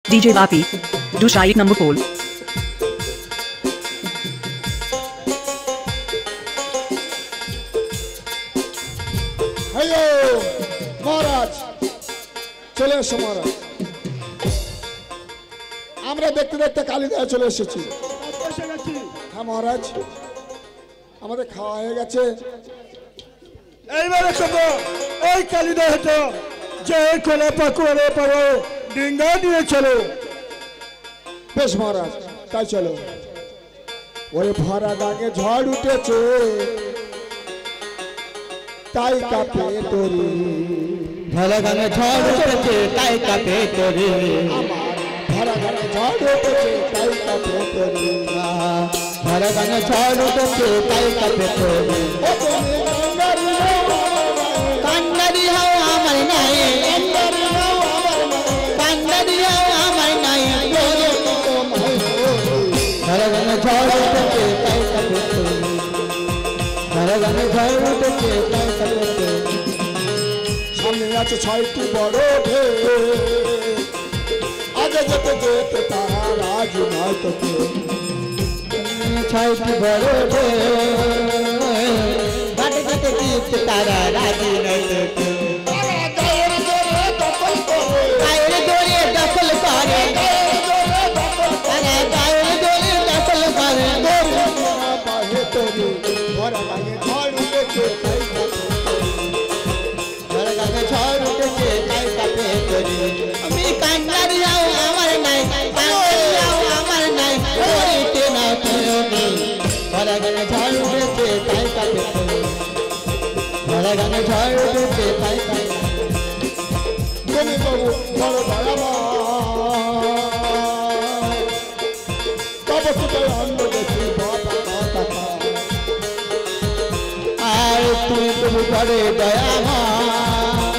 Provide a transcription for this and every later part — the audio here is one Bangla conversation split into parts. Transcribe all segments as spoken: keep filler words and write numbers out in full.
D J Vapi. Do Shaik number four. Hello, Maharaj. চলে এসো মহারাজ। আমরা দেখতে দেখতে কালীদয়া চলে এসেছি। হ্যাঁ মহারাজ, আমাদের খাওয়া হয়ে গেছে। এইবারে শোনো, এই কালীদয়াটা যে কোলে পাকুয়ারে পারো ডিঙ্গা নিয়ে চলো। বেশ মহারাজ, তাই চলো। ওরে ভরা গাঙে ঝড় উঠেছে, তাই কাঁপে তরি। ভরা গাঙে ঝড় উঠেছে, তাই কাঁপে তরি। আমার ভরা গাঙে ঝড় উঠেছে, তাই কাঁপে তরি। ভরা গাঙে ঝড় উঠেছে, তাই কাঁপে তরি। ও তুমি কান্নারি হও, কান্নারি হও আমার নাই, কান্নারি হও আমার মনে। কান্নারি হও আমার নাই। ওরে তোমায় বলি, ভরা গাঙে ঝড় উঠেছে, তাই কাঁপে তরি। ভরা গাঙে ঝড় উঠেছে, তাই কাঁপে তরি। সামনে আছে ছয়টি বড় ঢেউ, আগে যেতে যেতে তারা রাজি নয় তো কেউ। ছয়টি বড় ঘাটে ঘাটে গীত তারা রাজি নয় তো কেউ। তারা গায়ের জোরে দখল করে, গায়ের জোরে দখল করে, গায়ের জোরে দখল করে। তারা গায়ের জোরে দখল করে। দৌড়ে কিনা পাহে তরি, ভরা গাঙে ঝড় উঠেছে, তাই কাঁপে তরি। ভরা গাঙে ঝড় উঠেছে, তাই কাঁপে তরি। আমি কান্নারি হও আমার নাই, কান্নারি হও আমার নাই। তরিতে না তুমি, ভরা গাঙে ঝড় উঠেছে, তাই কাঁপে তরি। ভরা গাঙে ঝড় উঠেছে, তাই কাঁপে তরি। তুমি বাবু বড় দয়াময়, তব তোকে অন্য দেখি বাবা কথা। আর তুমি তুমি বড় দয়াময়,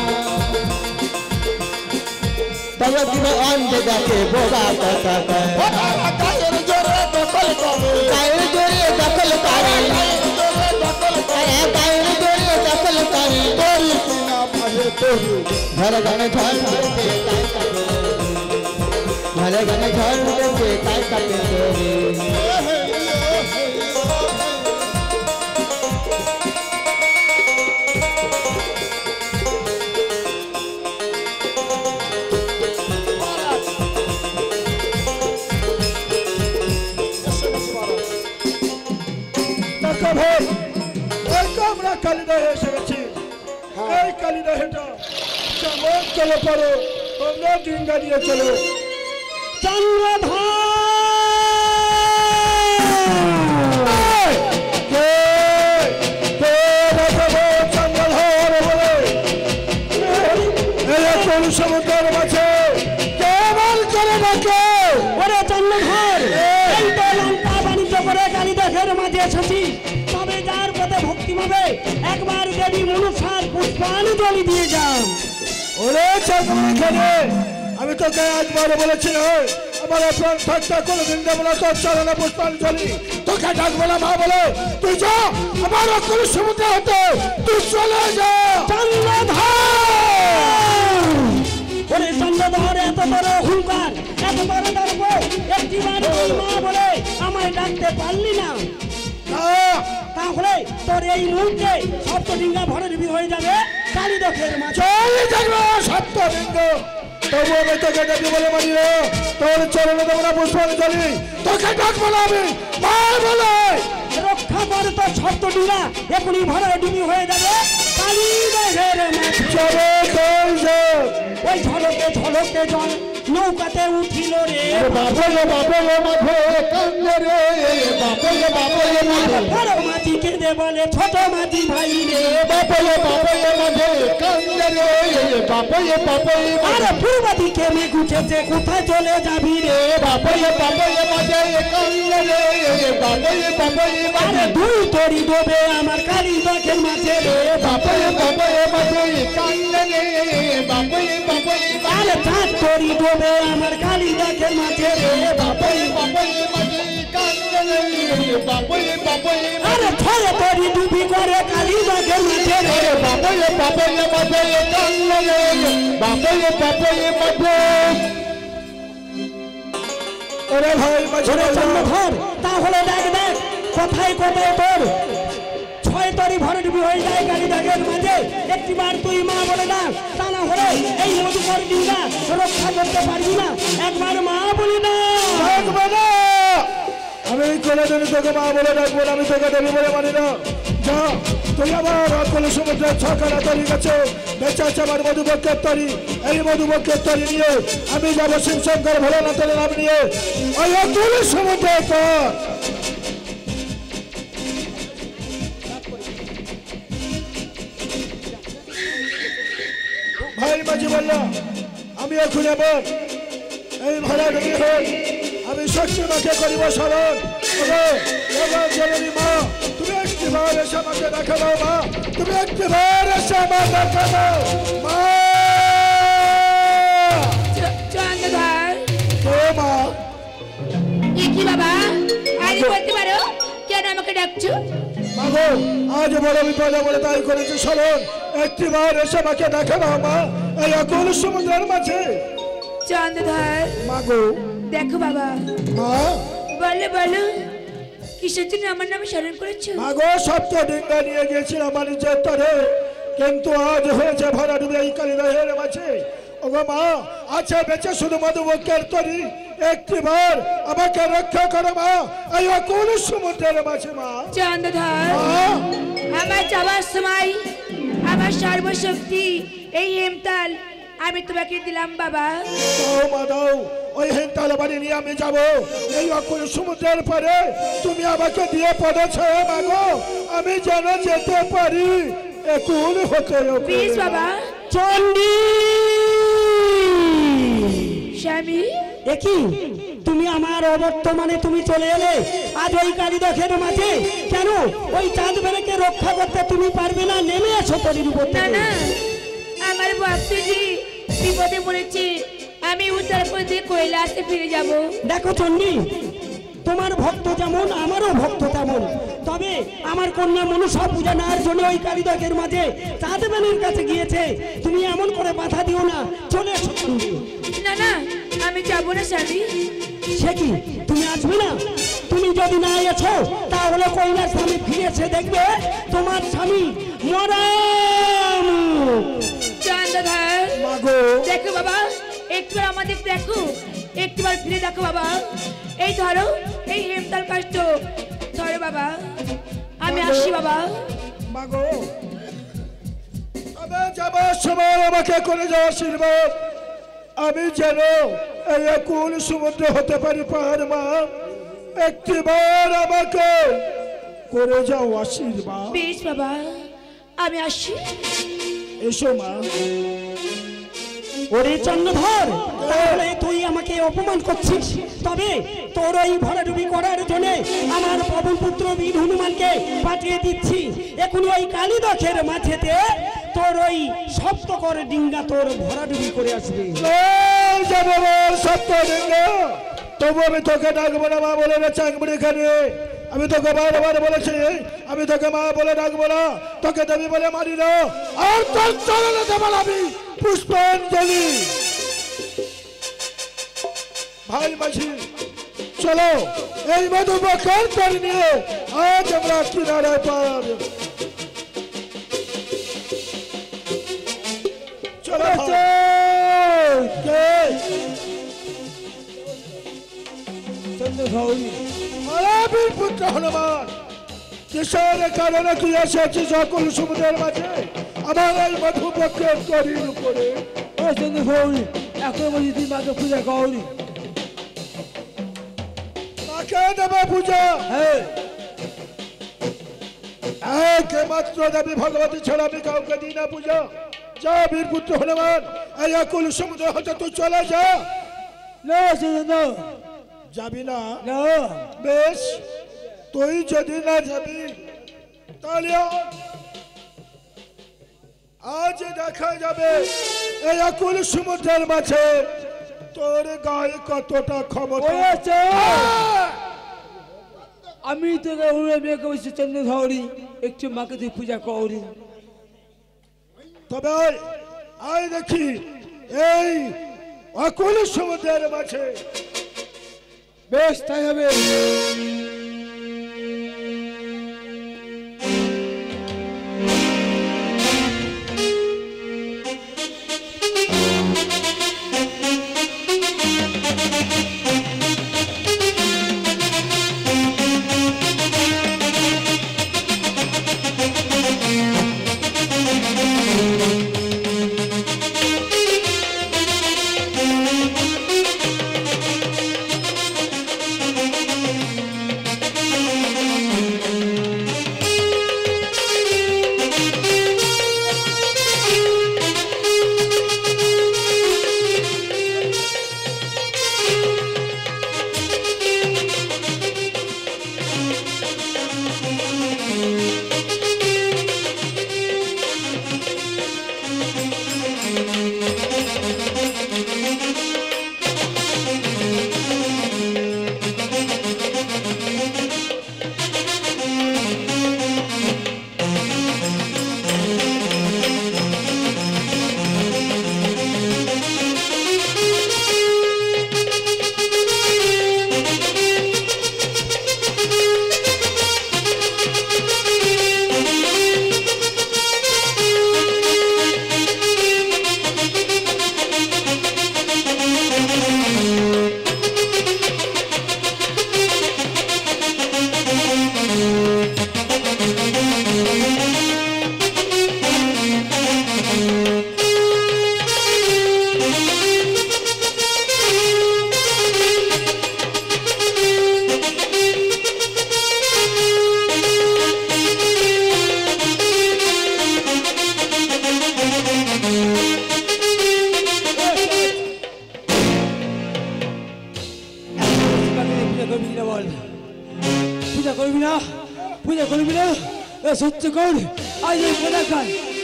তবে তুমি অন্ধ দেখে বোবা কথা কয়। তারা গায়ের জোরে দখল করে, গায়ের জোরে দখল করে, গায়ের জোরে দখল করে। তারা গায়ের জোরে দখল করে। তরি কিনা পাহে তরি, ঘরে ঘরে ঝড় উঠেছে, তাই কাঁপে তরি। ঘরে ঘরে ঝড় উঠেছে, তাই কাঁপে তরি। টাকা ভাই, এই তো আমরা কালীদয়া এসে গেছি। এই কালীদয়াটা যেমন চলে পারো তোমরা ডিঙ্গা নিয়ে চলো। সমুদ্রের মাঝে কেমন চলে ডাকে ওরে চন্দ্রধর, এই তো লঙ্কা বাণিজ্য করে কালীদয়ার মাঝে এসেছি। তবে যার পথে ভক্তি হবে একবার দেবী মনসার পুষ্পাঞ্জলি দিয়ে যান। ওরে চন্দ্রখানে, আমি তোকে একবার বলেছি না, আমার প্রাণ থাকতে কোনোদিন দেবো না তোর চরণে পুষ্পাঞ্জলি। তোকে ডাকবো না মা বলে, তুই যা আমার অক্ষর সমুদ্র হতে, তুই চলে যা। ওরে চন্দ্রধর, এত বড় অহংকার, এত বড় দর্প, একটিবার তুই মা বলে আমায় ডাকতে পারলি না। তাহলে তোর এই মুহূর্তে সপ্তলিঙ্গা ভরডুবি হয়ে যাবে কালীদয়ার মাঝে। চলে যাবে সপ্তলিঙ্গ, তবু আমি তোকে ডাকি বলে মানি না, তোর চরণে দেবো না পুষ্পাঞ্জলি। তোকে ডাকবো না আমি মা বলে। রক্ষা করে তোর সপ্তলিঙ্গা এখনই ভরডুবি হয়ে যাবে কালীদয়ার মাঝে। চলে তোর যে ওই ঝলকে ঝলকে জল নৌকাতে উঠিল রে। বাবলে বাবলে মাঝে কান্দে রে, বাবলে বাবলে মাঝে। বড় মাঝি কেঁদে বলে ছোট মাঝি ভাই রে। বাবলে বাবলে মাঝে কান্দে রে, বাবলে বাবলে মাঝে। আরে পূর্ব দিকে মেঘ উঠেছে, কোথায় চলে যাবি রে। বাবলে বাবলে মাঝে কান্দে রে, বাবলে বাবলে মাঝে। আরে দুই তরি ডোবে আমার কালীদয়ার মাঝে রে। বাবলে বাবলে মাঝে কান্দে রে, বাবলে বাবলে মাঝে। আরে চার তরি ডোবে আমার কালীদয়ার মাঝে রে। বাবলে বাবলে মাঝে কান্দে রে, বাবলে বাবলে মাঝে। আরে ছয় তরি ডুবি করে কালীদয়ার মাঝে রে। বাবলে বাবলে মাঝে কান্দে রে, বাবলে বাবলে মাঝে। ওরে ভাই মাঝে ওরে চন্দ্রধর তাহলে দেখ দেখ কোথায় কোথায় তোর ছয় তরি ভরে ডুবি হয়ে যায় কালী দাগের মাঝে একটিবার তুই মা বলে না তা না হলে এই মধুকর ডিঙ্গা রক্ষা করতে পারবি না একবার মা বলি না আমি কোনোদিন তোকে মা বলে ডাকবো আমি তোকে দেবী বলে মানি না যা তুই আবার অকল সমুদ্রের ছখানা তরি গেছে বেঁচে আছে আমার মধুবক্ষের তরি এই মধুবক্ষের তরি নিয়ে আমি যাবো শিবশঙ্কর ভোলানাথের নাম নিয়ে ওই অকল সমুদ্রের পর ভাই মাঝি বলল আমি এখন এবার এই ভাড়া ডুবি হই আমি শক্তি মাকে করিব স্মরণ জননী মা তুমি একটিবার এসে আমাকে দেখা দাও মা তুমি একটিবার এসে আমার দেখা দাও মা চন্দ্রধর কে মা কি বাবা আরে বলতে পারো কেন আমাকে ডাকছো মাগো আজ বড় বিপদ বলে তাই করেছি স্মরণ একটিবার এসে আমাকে দেখা দাও মা এই অকুল সমুদ্রের মাঝে চন্দ্রধর মাগো দেখো বাবা মা বলো বলো কিসের জন্য আমার নামে স্মরণ করেছো মাগো সপ্ত ডিঙ্গা নিয়ে গিয়েছিলাম বাণিজ্যের তরে কিন্তু আজ হয়েছে ভরা ডুবে এই কালিদাহের মাঝে ওগো মা আছে বেঁচে শুধু মধুবক্ষের তরি একটিবার আমাকে রক্ষা করো মা এই অকুল সমুদ্রের মাঝে মা চন্দ্রধর আমার যাওয়ার সময় আমার সর্বশক্তি এই হেমতাল আমি তোমাকে দিলাম বাবা দাও মা দাও ওই হেমতাল বাড়ি নিয়ে আমি যাবো এই অকুল সমুদ্রের পরে তুমি আমাকে দিয়ে পড়েছো মাগো আমি যেন যেতে পারি একুল হতে প্লিজ বাবা চন্ডী স্বামী একই তুমি আমার অবর্তমানে তুমি চলে এলে আজ ওই কালীদক্ষের মাঝে কেন ওই চাঁদ বেড়েকে রক্ষা করতে তুমি পারবে না নেমে এসো তরির উপর না না আমার ভক্তজি বিপদে পড়েছে আমি উত্তর প্রদেশে কৈলাসে ফিরে যাব দেখো চন্ডী তোমার ভক্ত যেমন আমারও ভক্ত তেমন তবে আমার কন্যা মনসা পূজা নেওয়ার জন্য ওই কালীদক্ষের মাঝে চাঁদ বেনের কাছে গিয়েছে তুমি এমন করে বাধা দিও না চলে এসো চন্ডী না না আমি যাব না স্বামী সে কি তুমি আসবে না তুমি যদি না এসো তাহলে কৈলাস স্বামী ফিরেছে দেখবে তোমার স্বামী মরা চন্দ্রধর মাগো দেখো বাবা একবার আমাদের দেখো একবার ফিরে দেখো বাবা এই ধরো এই হেমতাল কাষ্ট ধরো বাবা আমি আসি বাবা মাগো তবে যাবার সময় আমাকে করে যাও আশীর্বাদ আমি যেন এই একুল সমুদ্র হতে পারি পাহাড় মা একটিবার আমাকে করে যাও আশীর্বাদ বেশ বাবা আমি আসি এসো মা ওরে চন্দ্রধর তাহলে তুই আমাকে অপমান করছিস তবে তোর ওই ভরাডুবি করার জন্য আমার পবন পুত্র বীর হনুমানকে পাঠিয়ে দিচ্ছি এখন ওই কালীদক্ষের মাঝেতে তোর ওই সপ্ত করে ডিঙ্গা তোর ভরাডুবি করে আসবে যাবো সত্য ডিঙ্গা তবু আমি তোকে ডাকবো না মা বলে চাকরি এখানে আমি তোকে বারবার বলেছি আমি তোকে মা বলে ডাকবো না তোকে দেবী বলে মারি না আর তোর চরণে দেব আমি পুষ্পাঞ্জলি ভাই মাঝি চলো এই মধুবক্ষের তরি নিয়ে আজ আমরা কিনারে পার চলো বীর পুত্র হনুমান কিসের কারণে তুই এসেছিস সকল সমুদ্রের মাঝে আমার এই মধুবক্ষের তরির উপরে এখন বলছি তুই মাকে পূজা করি মাকে দেবে পূজা একমাত্র দেবী ভগবতী ছাড়া আমি কাউকে দিই না পূজা যা বীর পুত্র হনুমান এই একুল সমুদ্র হতে তুই চলে যা না যাবি না বেশ তুই যদি না যাবি তাহলে আজ দেখা যাবে এই একুল সমুদ্রের মাঝে তোর গায়ে কতটা ক্ষমতা আমি তোকে মেয়ে বলছি চন্দ্রধরি একটু মাকে তুই পূজা করি তবে আয় দেখি এই একুল সমুদ্রের মাঝে বেশ তাই হবে। পূজা করবি না পূজা করবি না সত্য কর আজ এই পূজা খান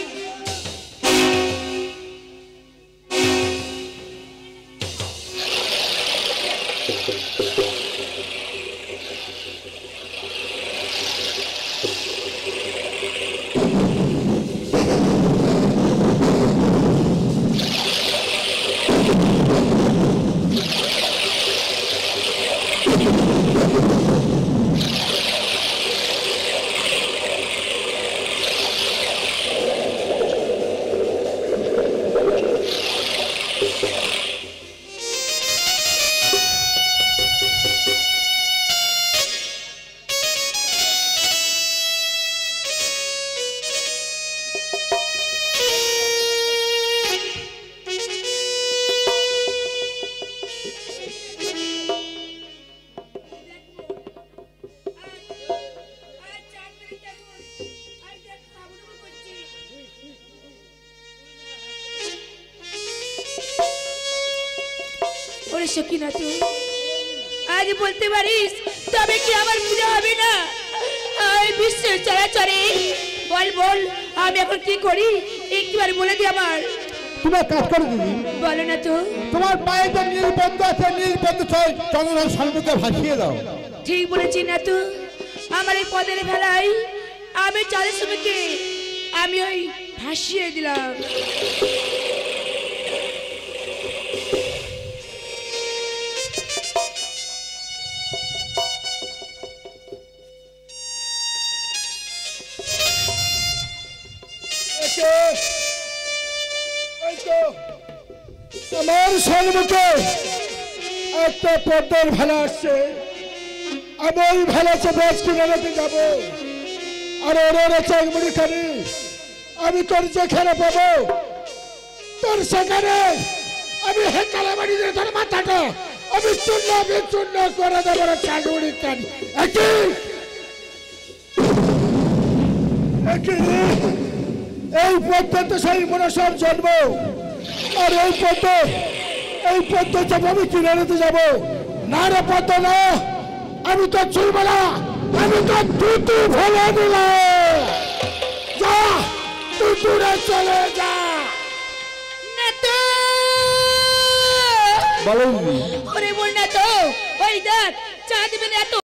সকিনা তুই আজ বলতে পারিস তবে কি আমার পূজা হবে না এই বিশ্বের চরাচরে বল বল আমি এখন কি করি একবার বলে দি আমার তুমি কাজ করে দিবি বলো না তো তোমার পায়ে তো নীল পদ্ম আছে নীল পদ্ম ছয় চন্দ্রনাথ শান্তকে ভাসিয়ে দাও ঠিক বলেছি না তো আমার এই পদের ভেলায় আমি চাঁদের সময়কে আমি ওই ভাসিয়ে দিলাম আমার সম্মুখে একটা পদ্মের ভেলা আসছে আমি ওই ভেলা চেপে কিনারাতে যাবো আর ওরা চাকমুড়ি খানি আমি তোর যেখানে পাবো তোর সেখানে আমি হেকালে বাড়ি দিয়ে তোর মাথাটা আমি চূর্ণ বিচূর্ণ করে দেবো চাকমুড়ি খানি এই পদ্মে তো সেই মনসার জন্ম আর এই পদ্ম এই পদ্ম যাবো আমি কিনারেতে যাবো না রে পদ্ম না আমি তো চলবো না আমি তো দুটো ভেঙে দিলাম যা তুই দূরে চলে যা ওরে বল না তো ওই দেখ চাঁদ এত